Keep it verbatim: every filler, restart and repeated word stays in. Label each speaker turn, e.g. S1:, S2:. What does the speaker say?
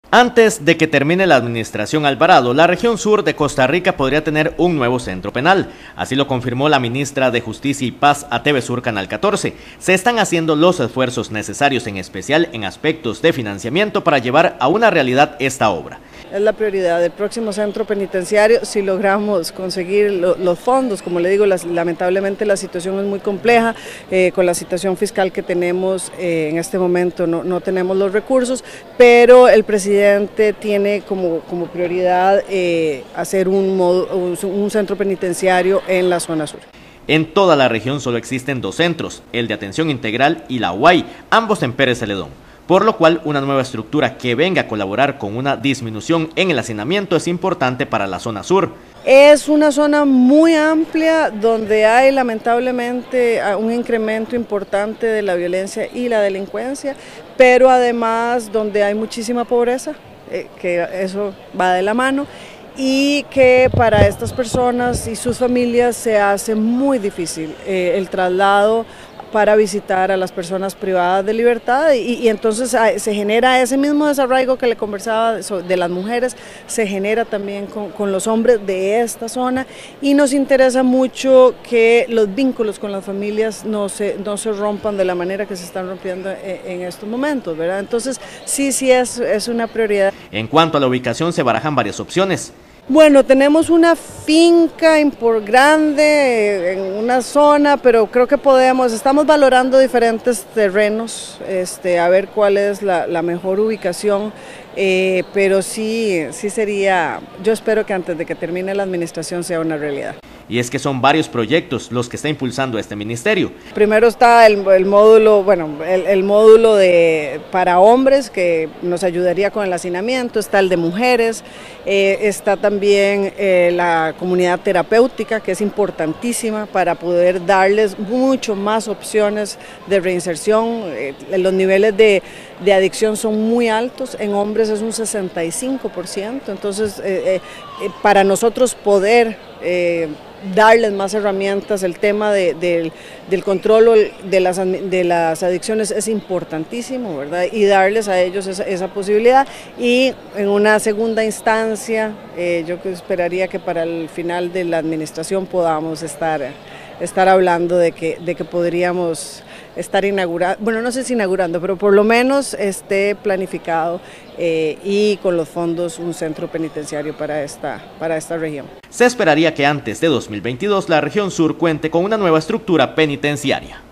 S1: Antes de que termine la administración Alvarado, la región sur de Costa Rica podría tener un nuevo centro penal. Así lo confirmó la ministra de Justicia y Paz a T V Sur Canal catorce. Se están haciendo los esfuerzos necesarios, en especial en aspectos de financiamiento, para llevar a una realidad esta obra.
S2: Es la prioridad del próximo centro penitenciario si logramos conseguir lo, los fondos. Como le digo, las, lamentablemente la situación es muy compleja, eh, con la situación fiscal que tenemos eh, en este momento no, no tenemos los recursos, pero el presidente tiene como, como prioridad eh, hacer un, modo, un, un centro penitenciario en la zona sur.
S1: En toda la región solo existen dos centros, el de atención integral y la U A I, ambos en Pérez Celedón. Por lo cual, una nueva estructura que venga a colaborar con una disminución en el hacinamiento es importante para la zona sur.
S2: Es una zona muy amplia donde hay lamentablemente un incremento importante de la violencia y la delincuencia, pero además donde hay muchísima pobreza, eh, que eso va de la mano, y que para estas personas y sus familias se hace muy difícil eh, el traslado para visitar a las personas privadas de libertad y, y entonces se genera ese mismo desarraigo que le conversaba de las mujeres, se genera también con, con los hombres de esta zona, y nos interesa mucho que los vínculos con las familias no se, no se rompan de la manera que se están rompiendo en, en estos momentos, ¿verdad? Entonces sí, sí es, es una prioridad.
S1: En cuanto a la ubicación, se barajan varias opciones.
S2: Bueno, tenemos una finca por grande en una zona, pero creo que podemos, estamos valorando diferentes terrenos, este, a ver cuál es la, la mejor ubicación, eh, pero sí, sí sería, yo espero que antes de que termine la administración sea una realidad.
S1: Y es que son varios proyectos los que está impulsando este ministerio.
S2: Primero está el, el módulo, bueno, el, el módulo de, para hombres, que nos ayudaría con el hacinamiento, está el de mujeres, eh, está también eh, la comunidad terapéutica, que es importantísima para poder darles mucho más opciones de reinserción. Eh, los niveles de, de adicción son muy altos, en hombres es un sesenta y cinco por ciento, entonces eh, eh, para nosotros poder eh, darles más herramientas, el tema de, de, del control de las, de las adicciones es importantísimo, ¿verdad? Y darles a ellos esa, esa posibilidad, y en una segunda instancia eh, yo esperaría que para el final de la administración podamos estar, estar hablando de que, de que podríamos estar inaugurando, bueno, no sé si inaugurando, pero por lo menos esté planificado eh, y con los fondos un centro penitenciario para esta, para esta región.
S1: Se esperaría que antes de dos mil veintidós la región sur cuente con una nueva estructura penitenciaria.